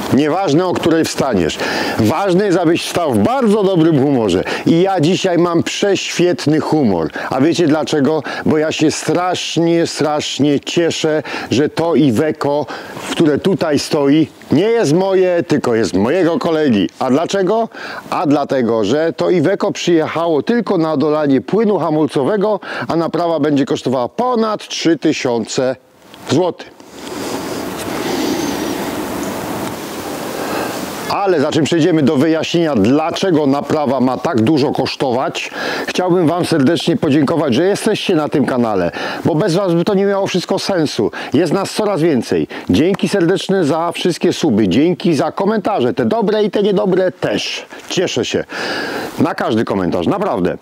Nieważne, o której wstaniesz. Ważne jest, abyś wstał w bardzo dobrym humorze. I ja dzisiaj mam prześwietny humor. A wiecie dlaczego? Bo ja się strasznie cieszę, że to Iveco, które tutaj stoi, nie jest moje, tylko jest mojego kolegi. A dlaczego? A dlatego, że to Iveco przyjechało tylko na dolanie płynu hamulcowego, a naprawa będzie kosztowała ponad 3000 zł. Ale zanim przejdziemy do wyjaśnienia, dlaczego naprawa ma tak dużo kosztować, chciałbym Wam serdecznie podziękować, że jesteście na tym kanale, bo bez Was by to nie miało wszystko sensu. Jest nas coraz więcej. Dzięki serdeczne za wszystkie suby, dzięki za komentarze, te dobre i te niedobre też. Cieszę się na każdy komentarz, naprawdę.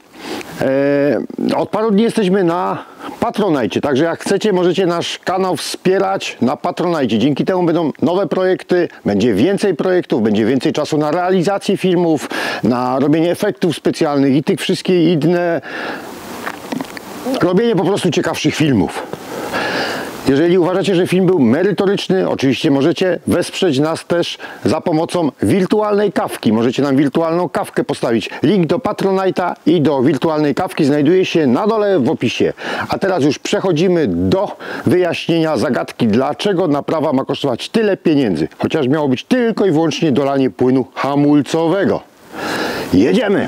Od paru dni jesteśmy na Patronite, także jak chcecie, możecie nasz kanał wspierać na Patronite. Dzięki temu będą nowe projekty, będzie więcej projektów, będzie więcej czasu na realizację filmów, na robienie efektów specjalnych i tych wszystkich inne, robienie po prostu ciekawszych filmów. Jeżeli uważacie, że film był merytoryczny, oczywiście możecie wesprzeć nas też za pomocą wirtualnej kawki. Możecie nam wirtualną kawkę postawić. Link do Patronite'a i do wirtualnej kawki znajduje się na dole w opisie. A teraz już przechodzimy do wyjaśnienia zagadki, dlaczego naprawa ma kosztować tyle pieniędzy. Chociaż miało być tylko i wyłącznie dolanie płynu hamulcowego. Jedziemy!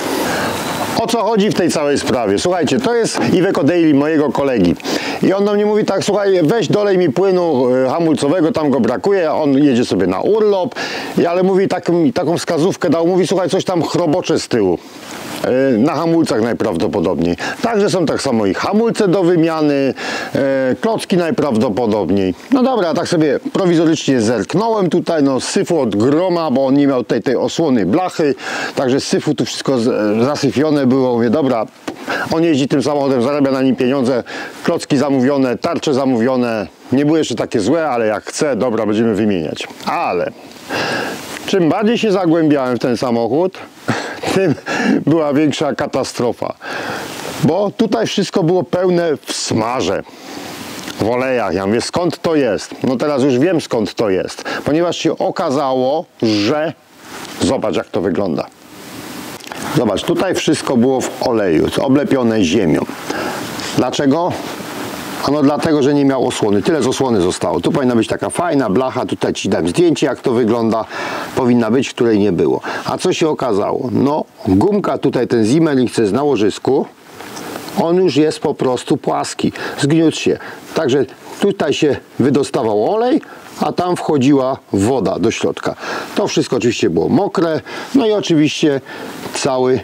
O co chodzi w tej całej sprawie? Słuchajcie, to jest Iveco Daily mojego kolegi. I on do mnie mówi tak: słuchaj, weź dolej mi płynu hamulcowego, tam go brakuje, on jedzie sobie na urlop, ale mówi taką wskazówkę dał, mówi: słuchaj, coś tam chrobocze z tyłu. Na hamulcach najprawdopodobniej. Także są tak samo i hamulce do wymiany, klocki najprawdopodobniej. No dobra, tak sobie prowizorycznie zerknąłem tutaj, no syfu od groma, bo on nie miał tej osłony blachy, także syfu tu wszystko zasyfione było. Mówię, dobra, on jeździ tym samochodem, zarabia na nim pieniądze, klocki zamówione, tarcze zamówione, nie były jeszcze takie złe, ale jak chce, dobra, będziemy wymieniać. Ale czym bardziej się zagłębiałem w ten samochód, tym była większa katastrofa. Bo tutaj wszystko było pełne w smarze, w olejach. Ja mówię, skąd to jest? No teraz już wiem, skąd to jest. Ponieważ się okazało, że... Zobacz, jak to wygląda. Zobacz, tutaj wszystko było w oleju, oblepione ziemią. Dlaczego? Ano dlatego, że nie miał osłony. Tyle z osłony zostało. Tu powinna być taka fajna blacha. Tutaj ci dam zdjęcie, jak to wygląda. Powinna być, której nie było. A co się okazało? No, gumka tutaj, ten Zimmerling, co jest na łożysku, on już jest po prostu płaski. Zgniótł się. Także tutaj się wydostawał olej, a tam wchodziła woda do środka. To wszystko oczywiście było mokre. No i oczywiście cały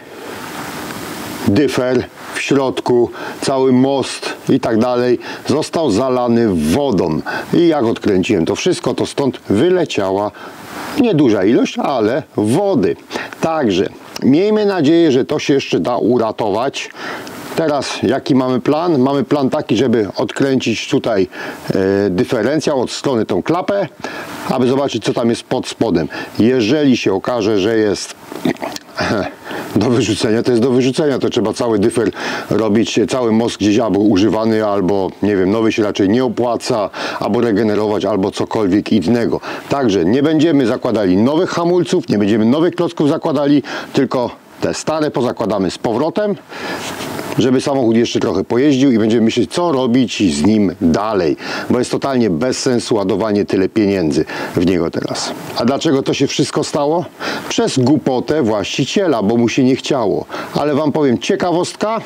dyfer w środku, cały most i tak dalej został zalany wodą. I jak odkręciłem to wszystko, to stąd wyleciała nieduża ilość, ale wody. Także miejmy nadzieję, że to się jeszcze da uratować. Teraz jaki mamy plan? Mamy plan taki, żeby odkręcić tutaj dyferencjał od strony tą klapę, aby zobaczyć, co tam jest pod spodem. Jeżeli się okaże, że jest do wyrzucenia, to jest do wyrzucenia, to trzeba cały dyfer robić, cały most gdzieś albo używany, albo nie wiem, nowy się raczej nie opłaca, albo regenerować, albo cokolwiek innego. Także nie będziemy zakładali nowych hamulców, nie będziemy nowych klocków zakładali, tylko te stare pozakładamy z powrotem, żeby samochód jeszcze trochę pojeździł i będziemy myśleć, co robić z nim dalej, bo jest totalnie bez sensu ładowanie tyle pieniędzy w niego teraz. A dlaczego to się wszystko stało? Przez głupotę właściciela, bo mu się nie chciało. Ale Wam powiem ciekawostka.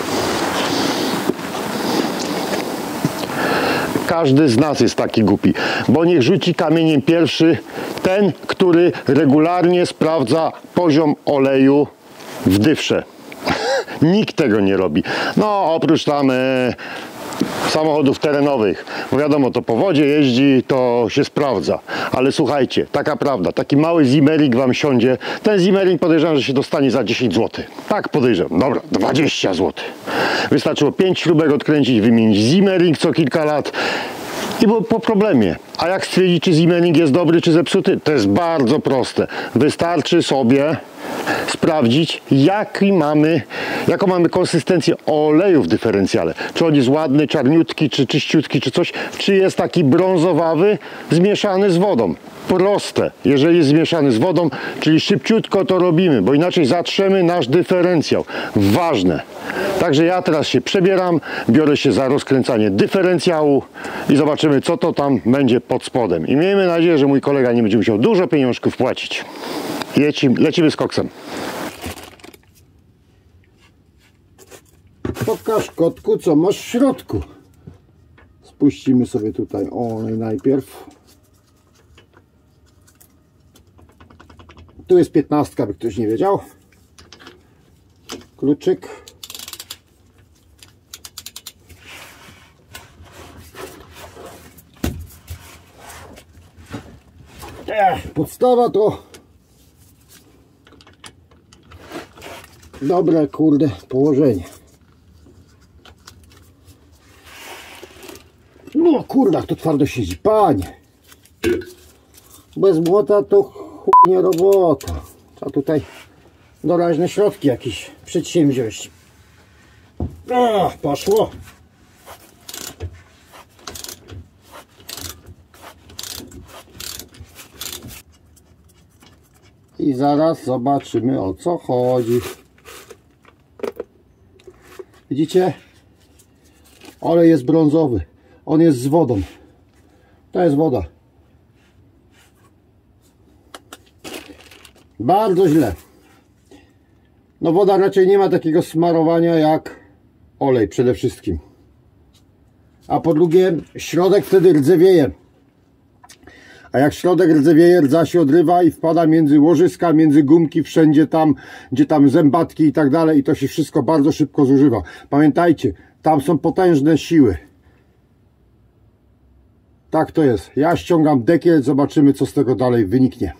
Każdy z nas jest taki głupi, bo niech rzuci kamieniem pierwszy ten, który regularnie sprawdza poziom oleju w dyfrze. Nikt tego nie robi. No oprócz tam samochodów terenowych, bo wiadomo, to po wodzie jeździ, to się sprawdza. Ale słuchajcie, taka prawda, taki mały Zimmerling Wam siądzie. Ten Zimmerling podejrzewam, że się dostanie za 10 zł. Tak podejrzewam. Dobra, 20 zł. Wystarczyło 5 śrubek odkręcić, wymienić Zimmerling co kilka lat i było po problemie. A jak stwierdzić, czy Siemens jest dobry, czy zepsuty? To jest bardzo proste. Wystarczy sobie sprawdzić, jaką mamy konsystencję oleju w dyferencjale. Czy on jest ładny, czarniutki, czy czyściutki, czy coś. Czy jest taki brązowawy, zmieszany z wodą. Proste. Jeżeli jest zmieszany z wodą, czyli szybciutko to robimy, bo inaczej zatrzemy nasz dyferencjał. Ważne. Także ja teraz się przebieram, biorę się za rozkręcanie dyferencjału i zobaczymy, co to tam będzie pod spodem. I miejmy nadzieję, że mój kolega nie będzie musiał dużo pieniążków płacić. Lecimy z koksem. Pokaż, kotku, co masz w środku. Spuścimy sobie tutaj olej najpierw. Tu jest 15, by ktoś nie wiedział. Kluczyk. Podstawa to dobre, kurde, położenie. No kurde, to twardo siedzi, panie. Bez młota to chuj nie robota. Trzeba tutaj doraźne środki jakieś przedsięwziąć. O, poszło. I zaraz zobaczymy, o co chodzi. Widzicie? Olej jest brązowy. On jest z wodą. To jest woda. Bardzo źle. No woda raczej nie ma takiego smarowania jak olej przede wszystkim. A po drugie, środek wtedy rdzewieje. A jak środek rdzewieje, rdza się odrywa i wpada między łożyska, między gumki, wszędzie tam, gdzie tam zębatki i tak dalej, i to się wszystko bardzo szybko zużywa. Pamiętajcie, tam są potężne siły. Tak to jest. Ja ściągam dekiel, zobaczymy, co z tego dalej wyniknie.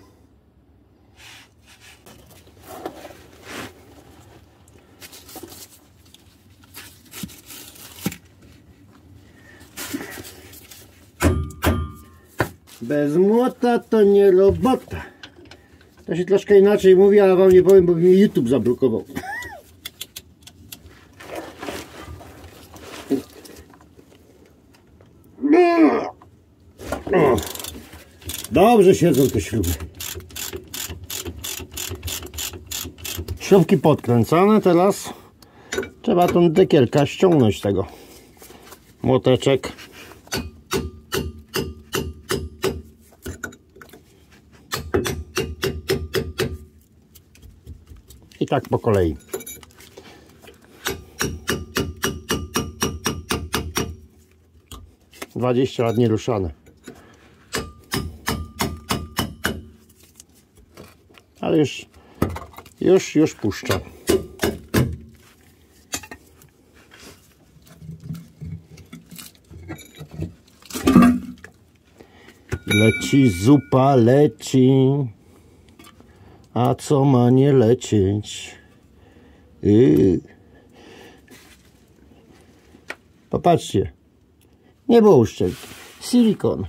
Bez młota to nie robota. To się troszkę inaczej mówi, ale wam nie powiem, bo mi YouTube zablokował. Dobrze siedzą te śruby. Śrubki podkręcane, teraz trzeba tą dekielkę ściągnąć tego. Młoteczek. I tak po kolei. Dwadzieścia lat nieruszane. Ale już puszcza. Leci zupa, leci. A co ma nie lecieć? Popatrzcie. Nie było uszczelki. Silikon.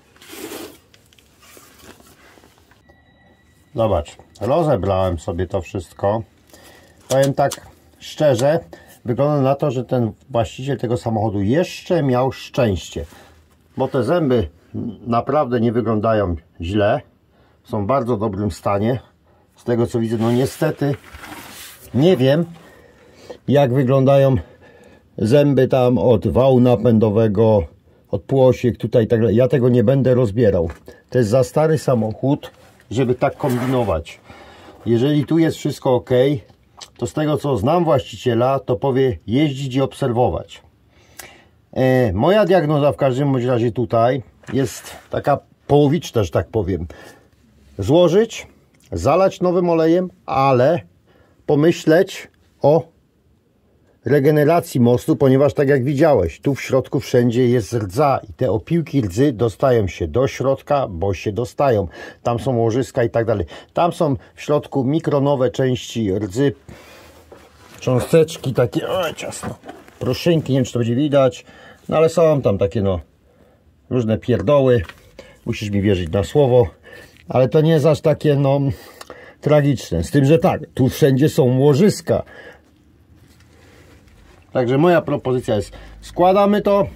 Zobacz, rozebrałem sobie to wszystko. Powiem tak szczerze, wygląda na to, że ten właściciel tego samochodu jeszcze miał szczęście. Bo te zęby naprawdę nie wyglądają źle. Są w bardzo dobrym stanie. Z tego co widzę, no niestety nie wiem, jak wyglądają zęby tam od wału napędowego, od półosiek tutaj i tak dalej. Ja tego nie będę rozbierał. To jest za stary samochód, żeby tak kombinować. Jeżeli tu jest wszystko ok, to z tego co znam właściciela, to powie jeździć i obserwować. Moja diagnoza w każdym bądź razie tutaj jest taka połowiczna, że tak powiem. Złożyć, zalać nowym olejem, ale pomyśleć o regeneracji mostu, ponieważ tak jak widziałeś, tu w środku wszędzie jest rdza i te opiłki rdzy dostają się do środka, bo się dostają. Tam są łożyska i tak dalej. Tam są w środku mikronowe części rdzy, cząsteczki takie, ciasno, proszynki, nie wiem czy to będzie widać, no ale są tam takie no różne pierdoły. Musisz mi wierzyć na słowo, ale to nie jest aż takie no tragiczne. Z tym, że tak, tu wszędzie są łożyska. Także moja propozycja jest, składamy to,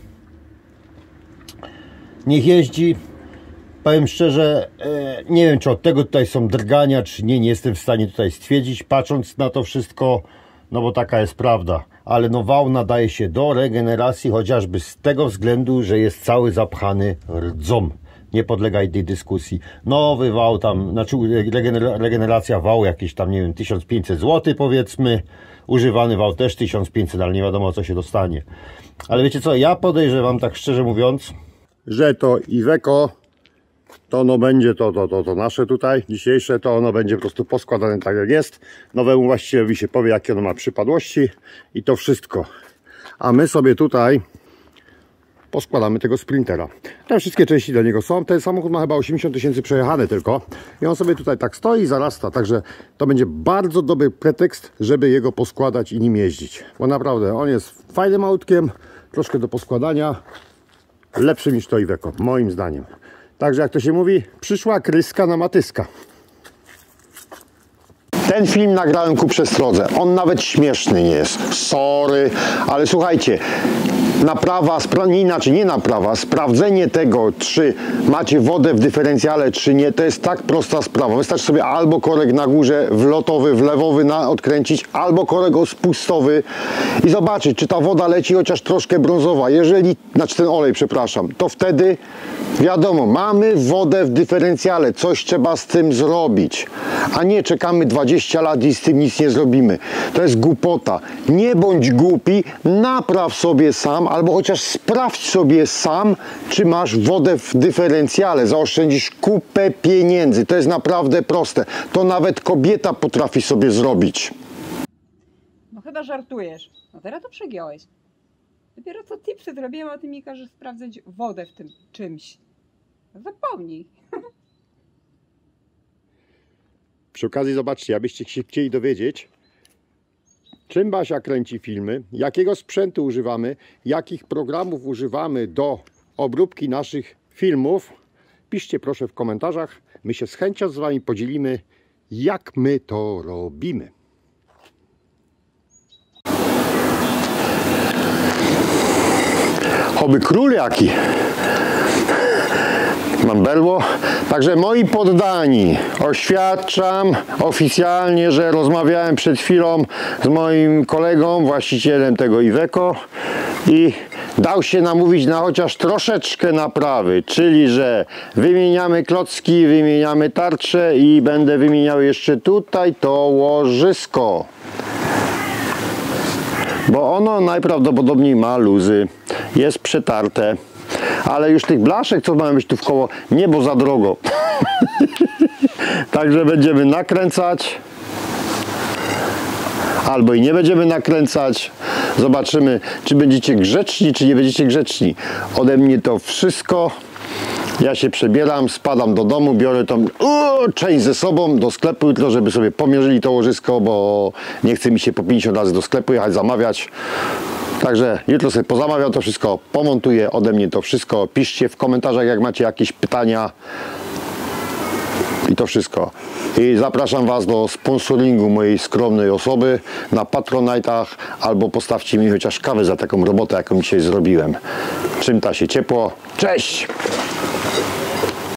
niech jeździ. Powiem szczerze, nie wiem, czy od tego tutaj są drgania, czy nie, nie jestem w stanie tutaj stwierdzić, patrząc na to wszystko, no bo taka jest prawda. Ale no wał nadaje się do regeneracji, chociażby z tego względu, że jest cały zapchany rdzą. Nie podlega tej dyskusji. Nowy wał tam, znaczy regeneracja wału jakieś tam, nie wiem, 1500 zł powiedzmy. Używany wał też 1500, ale nie wiadomo, co się dostanie. Ale wiecie co, ja podejrzewam, tak szczerze mówiąc, że to Iveco, to ono będzie, to nasze tutaj, dzisiejsze, to ono będzie po prostu poskładane tak jak jest. Nowemu właścicielowi się powie, jakie ono ma przypadłości i to wszystko. A my sobie tutaj poskładamy tego Sprintera. Te wszystkie części do niego są. Ten samochód ma chyba 80 000 przejechane tylko. I on sobie tutaj tak stoi i zarasta. Także to będzie bardzo dobry pretekst, żeby jego poskładać i nim jeździć. Bo naprawdę on jest fajnym autkiem, troszkę do poskładania. Lepszy niż to Iveco, moim zdaniem. Także jak to się mówi, przyszła kryska na matyska. Ten film nagrałem ku przestrodze. On nawet śmieszny nie jest. Sorry, ale słuchajcie, naprawa, nie naprawa, sprawdzenie tego, czy macie wodę w dyferencjale, czy nie, to jest tak prosta sprawa. Wystarczy sobie albo korek na górze wlotowy, wlewowy odkręcić, albo korek spustowy i zobaczyć, czy ta woda leci chociaż troszkę brązowa. Jeżeli, znaczy ten olej, przepraszam, to wtedy wiadomo, mamy wodę w dyferencjale, coś trzeba z tym zrobić, a nie czekamy 20 lat i z tym nic nie zrobimy. To jest głupota. Nie bądź głupi, napraw sobie sam, albo chociaż sprawdź sobie sam, czy masz wodę w dyferencjale. Zaoszczędzisz kupę pieniędzy. To jest naprawdę proste. To nawet kobieta potrafi sobie zrobić. No chyba żartujesz. No teraz to przegiąłeś. Dopiero co tipsy zrobiłem, a ty mi każesz sprawdzać wodę w tym czymś. Zapomnij. Przy okazji zobaczcie, abyście się chcieli dowiedzieć, czym Basia kręci filmy, jakiego sprzętu używamy, jakich programów używamy do obróbki naszych filmów, piszcie proszę w komentarzach. My się z chęcią z wami podzielimy, jak my to robimy. Oby król jaki. Mam berło. Także moi poddani, oświadczam oficjalnie, że rozmawiałem przed chwilą z moim kolegą, właścicielem tego Iveco i dał się namówić na chociaż troszeczkę naprawy, czyli że wymieniamy klocki, wymieniamy tarcze i będę wymieniał jeszcze tutaj to łożysko. Bo ono najprawdopodobniej ma luzy, jest przetarte. Ale już tych blaszek, co mają być tu w koło, nie, bo za drogo. Także będziemy nakręcać. Albo i nie będziemy nakręcać. Zobaczymy, czy będziecie grzeczni, czy nie będziecie grzeczni. Ode mnie to wszystko. Ja się przebieram, spadam do domu, biorę tą część ze sobą do sklepu jutro, żeby sobie pomierzyli to łożysko, bo nie chce mi się po 50 razy do sklepu jechać, zamawiać. Także jutro sobie pozamawiam to wszystko, pomontuję ode mnie to wszystko. Piszcie w komentarzach, jak macie jakieś pytania. I to wszystko. I zapraszam was do sponsoringu mojej skromnej osoby na Patronite'ach, albo postawcie mi chociaż kawę za taką robotę, jaką dzisiaj zrobiłem. Czym ta się ciepło. Cześć!